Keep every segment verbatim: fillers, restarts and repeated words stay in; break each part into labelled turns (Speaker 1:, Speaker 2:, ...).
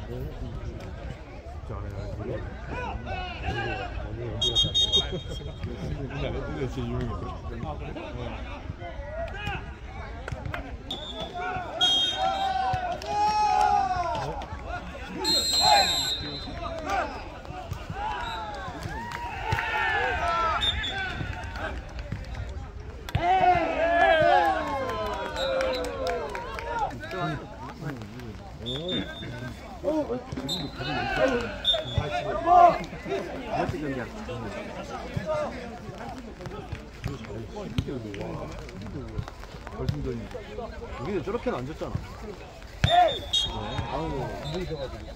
Speaker 1: 우리는 저렇게는 안 졌잖아. 아우, 분명히 져가지고.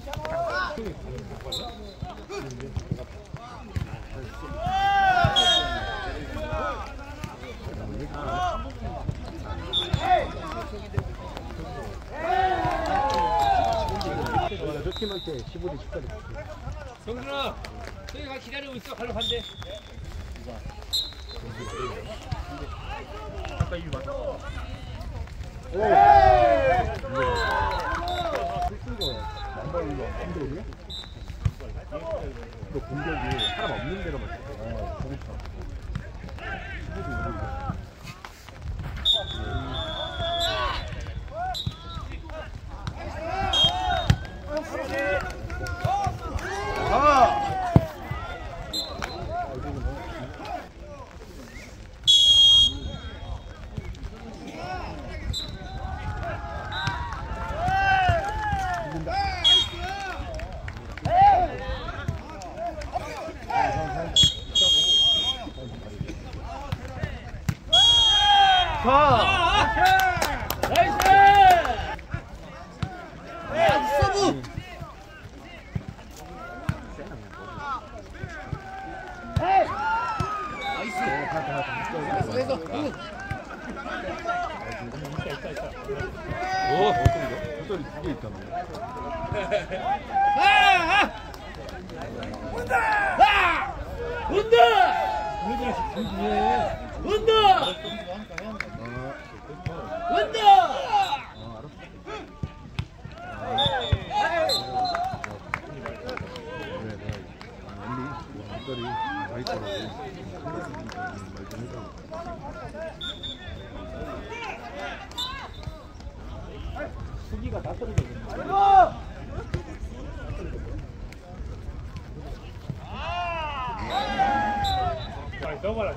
Speaker 1: 저 팀한테 십오 대 십까지.
Speaker 2: 정준아, 저기가 기다리고 있어. 갈로 간대.
Speaker 1: 아까 이 맞아. 오! 너 공격이 사람 없는 데로 맞춰. 아, 그렇죠. 아! 수기가 다 떨어져 있네. 너무 말하지.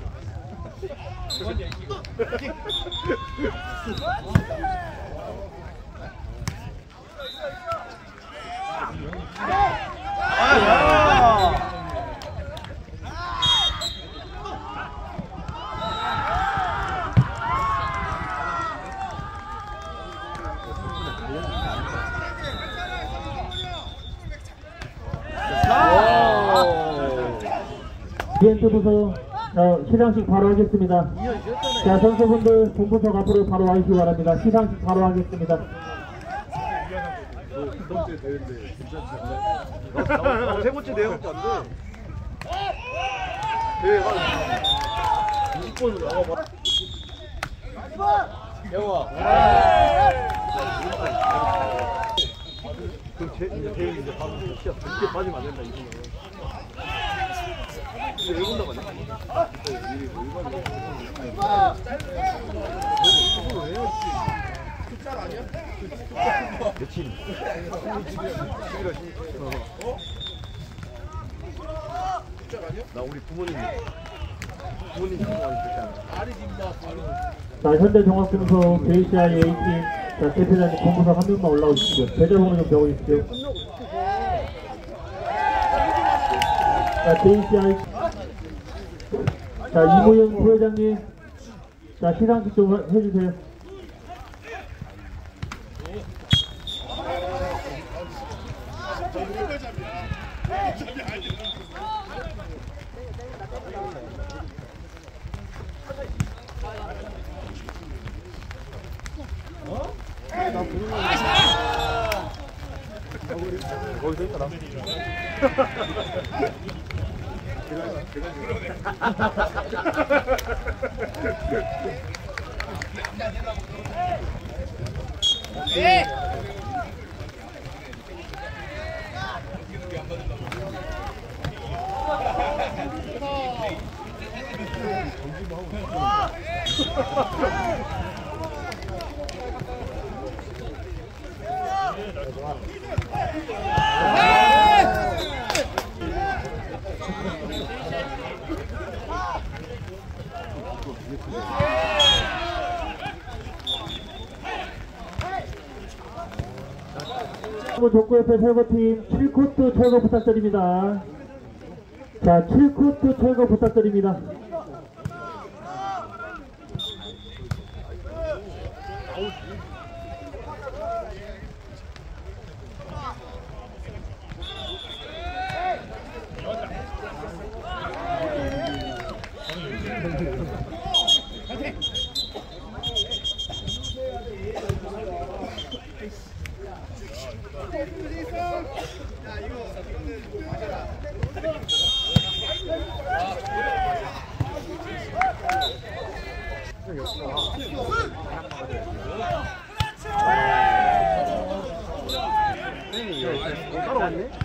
Speaker 3: 비엔트 부서 어, 시상식 바로 하겠습니다. 자, 선수분들 본부석 앞으로 바로 와주시기 바랍니다. 시상식 바로 하겠습니다.
Speaker 1: 세 번째 내용도 안 돼. 네, 한 이십 번은 나와봐. 영화. 그럼 제, 이제 제 이제 바로 시합 이렇게 빠지면 안 된다, 이거는. 근데 왜 본다고 하냐? 숫자 아니야? 며칠? 숫자 아니야? 나 우리 부모님 부모님 좋아하는 숫자.
Speaker 3: 자, 현대종합등송 제이씨아이 A팀 자, 대표자님 본부석 한 명만 올라오시고요. 계좌번호 좀 적어주십시오. 자, 제이씨아이 자, 이모영 부회장님 자, 시상식 좀 해주세요.
Speaker 1: 어? 나 보는 거 거기서 있더라. 네.
Speaker 3: 족구협회 철거팀 칠 코트 철거 부탁드립니다. 자, 칠 코트 철거 부탁드립니다.
Speaker 1: 따라왔네?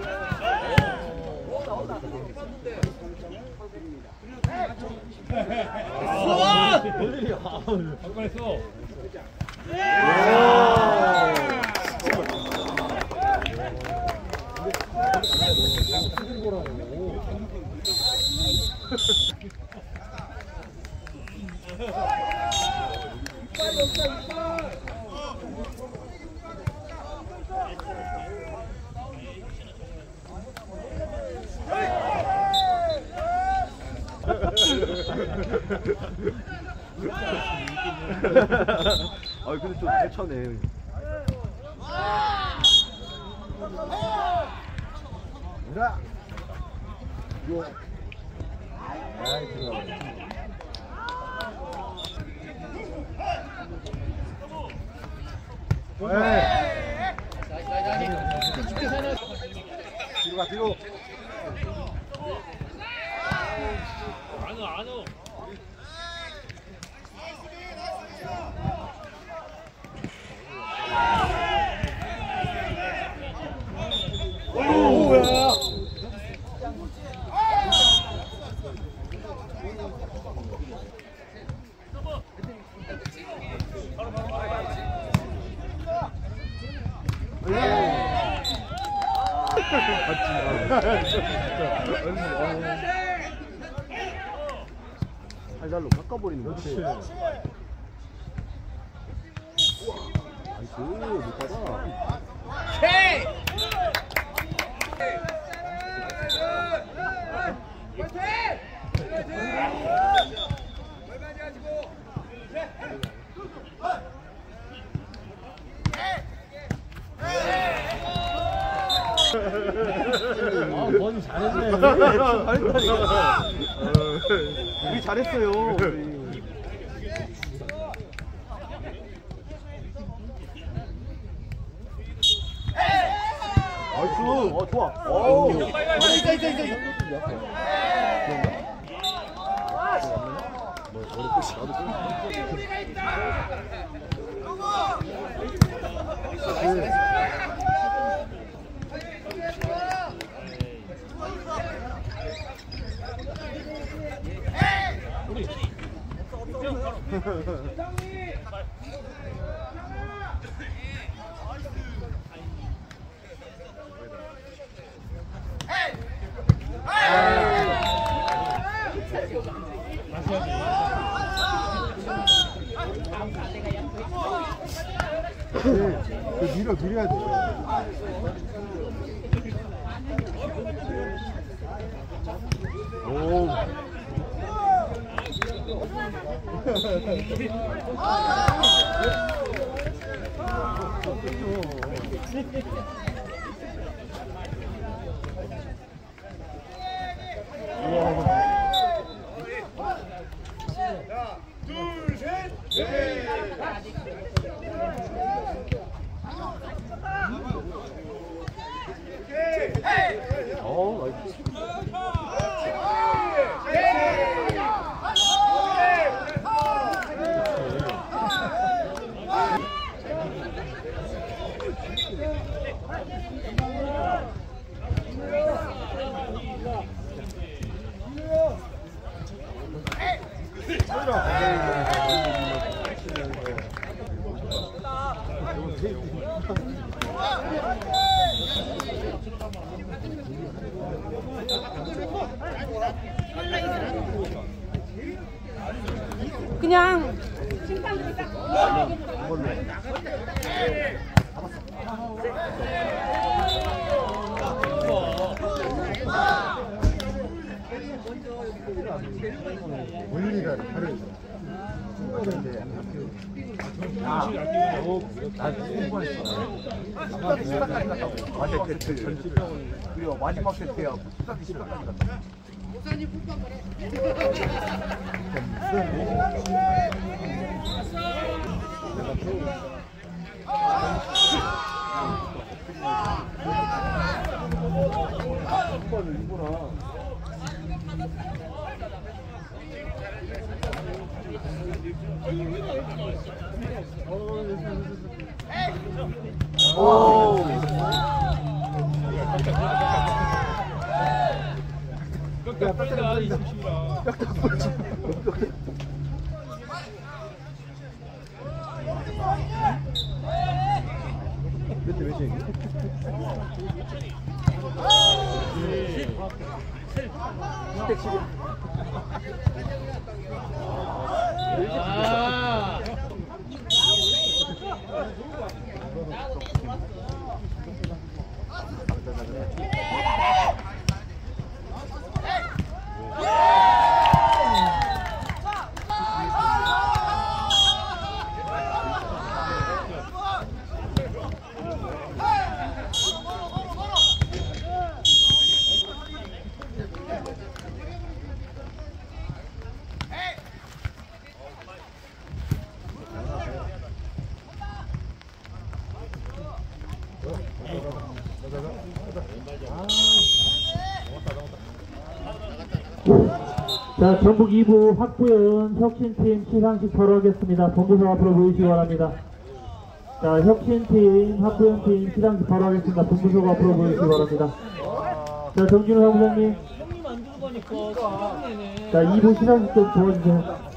Speaker 2: 아까 했어.
Speaker 1: 아 근데 좀 대처네. 뭐라? 이거. 아이 들어가. 왜? 뒤로 가 뒤로.
Speaker 2: 안오 안오.
Speaker 1: 오야. 살살로 깎아버리는 거지. 나이스 못 받아.
Speaker 3: 아, 번이 잘했네.
Speaker 1: 잘했다니까. 우리 잘했어요. 우리. 나이스. 어 좋아. 오. 있다 있다 있다. 뭐 머리 끝이 나도 끝. 그 밀어 드려야 돼. 오. 둘, 셋, 넷. 어, 나이스. 아, 원리가 다르죠. 친구들인데 나도 공부했어. 십사기 십사까지 갔다고. 완전 세트. 그리고 마지막 세트야. 십사기 십사까지 갔다. 오.
Speaker 2: 야, 빨리다, 이 조심이라.
Speaker 1: 몇대 몇이야? 육백십일.
Speaker 2: 아.
Speaker 3: 자, 전북 이 부 학부연 혁신팀 시상식 바로 하겠습니다. 본부석 앞으로 모이시기 바랍니다. 자, 혁신팀, 학부연팀 시상식 바로 하겠습니다. 본부석 앞으로 모이시기 바랍니다. 자, 정진우 사무장님.
Speaker 2: 형님 안 들어가니까 시간내네.
Speaker 3: 자, 이 부 시상식 좀 도와주세요.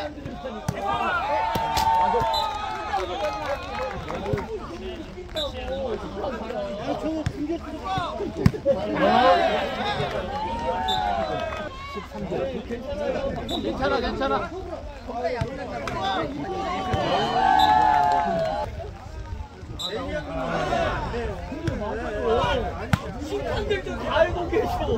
Speaker 1: 괜찮아, 괜찮아.
Speaker 2: 심판들도 다 알고 계셔.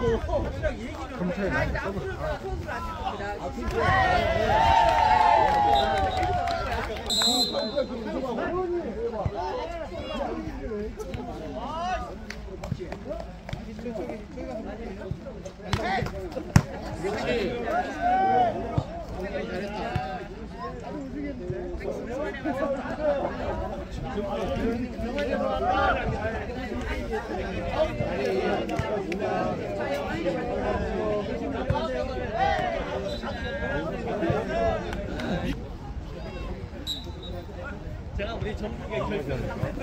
Speaker 2: 제가 우리 전북의 결정.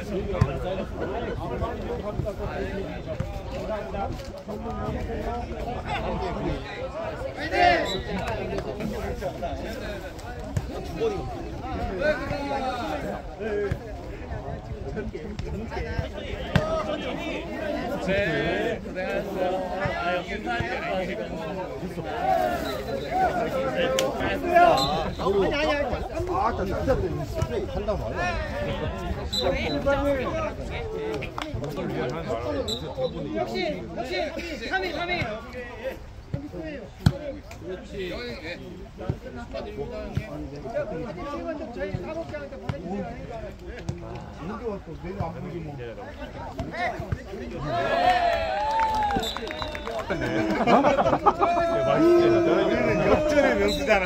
Speaker 2: 네, 고생하셨어요. 아유, 감사합니다.
Speaker 1: 아니, 아니, 아니. 아, 저 남자들 스프레이 한다고 말이야.
Speaker 2: 혹시, 혹시, 삼 위, 삼 위. 그렇지.
Speaker 1: 저희 사업장한테 보내주세요. 이렇게 왔어. 내가 안 보내지 뭐. 우리는 역전의 명수잖아.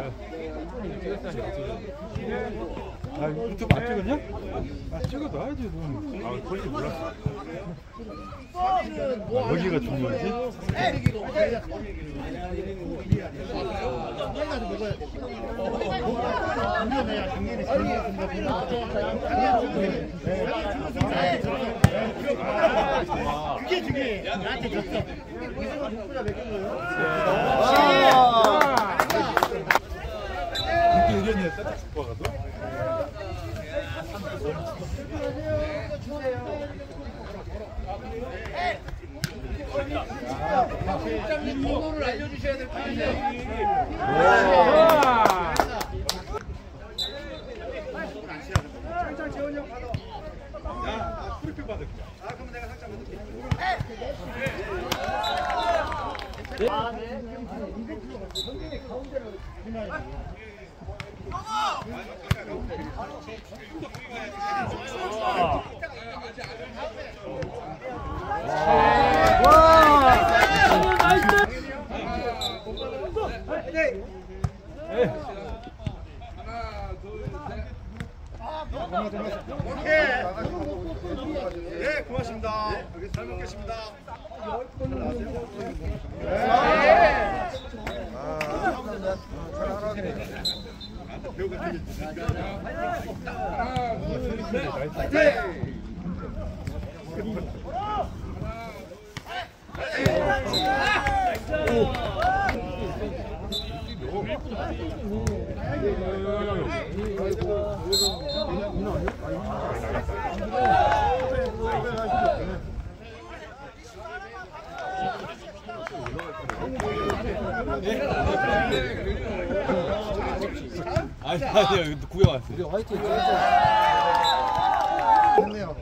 Speaker 1: 아, 유튜브 안 찍었냐? 아, 찍어놔야지, 너. 아, 그런지 몰랐어. 아, 여기가 중요하지? 그게 중요해. 나한테 줬어. 그때 의견이야, 살짝 죽고 가도?
Speaker 2: 실장님 번호를 알려주셔야 될 텐데.
Speaker 1: 상장 재원이 형 받아. 야, 프리필 받을게. 아, 그럼 내가 상장 받을게. 아, 네. 네, 고맙습니다. 잘 먹겠습니다.
Speaker 4: 아니 아니요 구경 왔어요. 우리 화이팅
Speaker 1: 됐네요.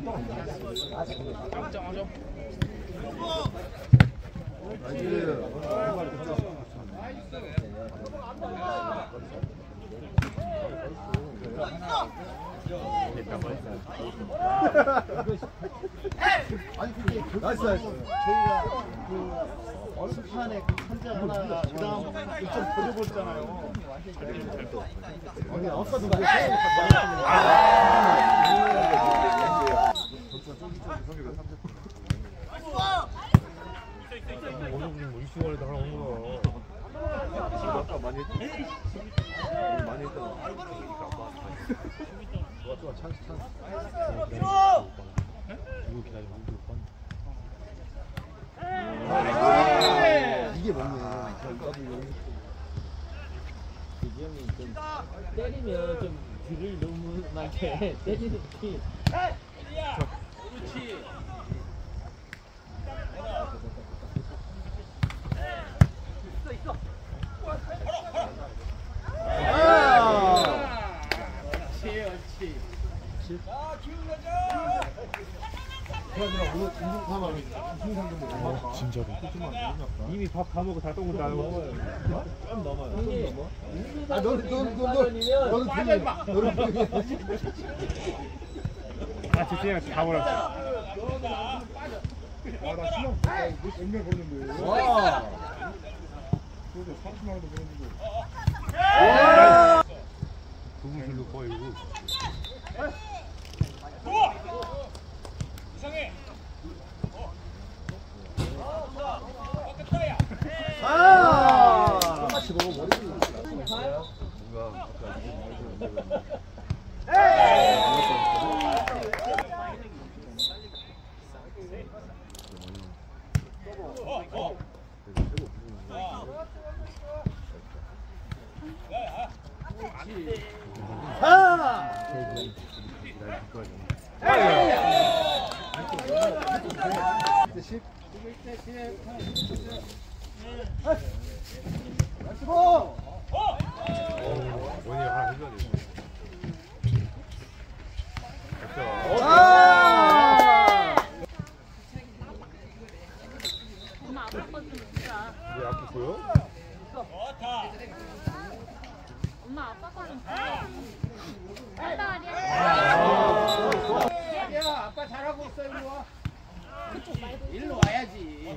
Speaker 1: 아니 근데 나이스 나이스. 저희가 그 어스판에 한장 하나 그다음 일 점 버려버렸잖아요. 아니 아까도 그래.
Speaker 4: 뭐 이슈월에도 하나 온 거야. 아까 많이 했지. 많이 했잖아. 좋아 좋아 찬스 찬스. 이거 기다리고
Speaker 1: 이게 맞네.
Speaker 5: 이 형이 좀 때리면 좀 뒤를 너무 많게 때리는 티.
Speaker 2: 그렇지.
Speaker 4: 진짜로.
Speaker 3: 이미 밥 다 먹고 다 똥을 다 먹어.
Speaker 5: 좀 넘어요. 형님,
Speaker 1: 아, 너는 너는 너는 너는 빠져 임마. 너는
Speaker 3: 아, 집중해 다 먹었어.
Speaker 1: 아나 신랑 몇명 보는데.
Speaker 4: 와.
Speaker 1: 그래도 삼십만 원도 보는데.
Speaker 4: 두분 별로 거의 이거.
Speaker 2: 이상해.
Speaker 1: 아! 똑같이 보고 머리 좀
Speaker 4: 뭔가
Speaker 1: 아! 십. 오!
Speaker 4: 원이 하나 해줘야 돼.
Speaker 1: 아!
Speaker 6: 엄마 아빠 거좀 주자.
Speaker 4: 왜 앞에 보여?
Speaker 6: 엄마 아빠 거는 주자. 아빠 아니야?
Speaker 2: 야, 아빠 잘하고 있어. 일로 와.
Speaker 6: 그쪽 말고.
Speaker 2: 일로 와야지.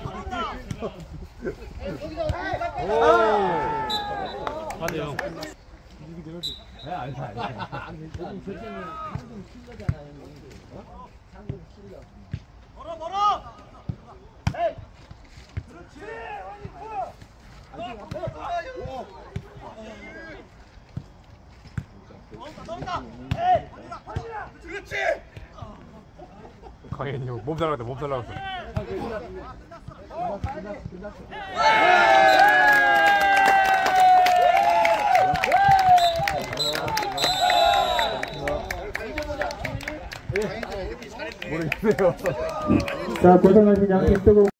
Speaker 4: 아네 형.
Speaker 5: 요즘 교수님 한금 킬러잖아, 형님. 어? 한금 킬러.
Speaker 4: 강현이 형 몸 살라갔다 몸 살라갔어.
Speaker 1: 모르겠네요.
Speaker 3: 자, 고생하신 양팀 뜨고